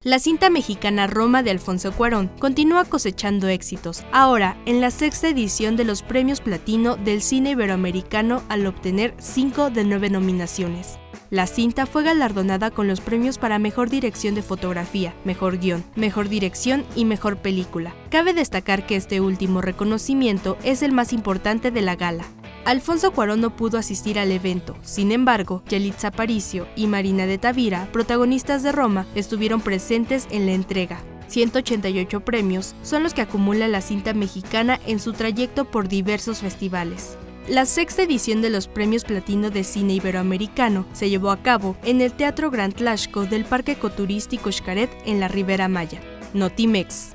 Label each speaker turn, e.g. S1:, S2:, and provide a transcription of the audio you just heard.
S1: La cinta mexicana Roma de Alfonso Cuarón continúa cosechando éxitos, ahora en la sexta edición de los Premios Platino del Cine Iberoamericano al obtener 5 de 9 nominaciones. La cinta fue galardonada con los premios para Mejor Dirección de Fotografía, Mejor Guión, Mejor Dirección y Mejor Película. Cabe destacar que este último reconocimiento es el más importante de la gala. Alfonso Cuarón no pudo asistir al evento, sin embargo, Yalitza Aparicio y Marina de Tavira, protagonistas de Roma, estuvieron presentes en la entrega. 188 premios son los que acumula la cinta mexicana en su trayecto por diversos festivales. La sexta edición de los Premios Platino de Cine Iberoamericano se llevó a cabo en el Teatro Gran Tlaxco del Parque Ecoturístico Xcaret en la Ribera Maya. Notimex.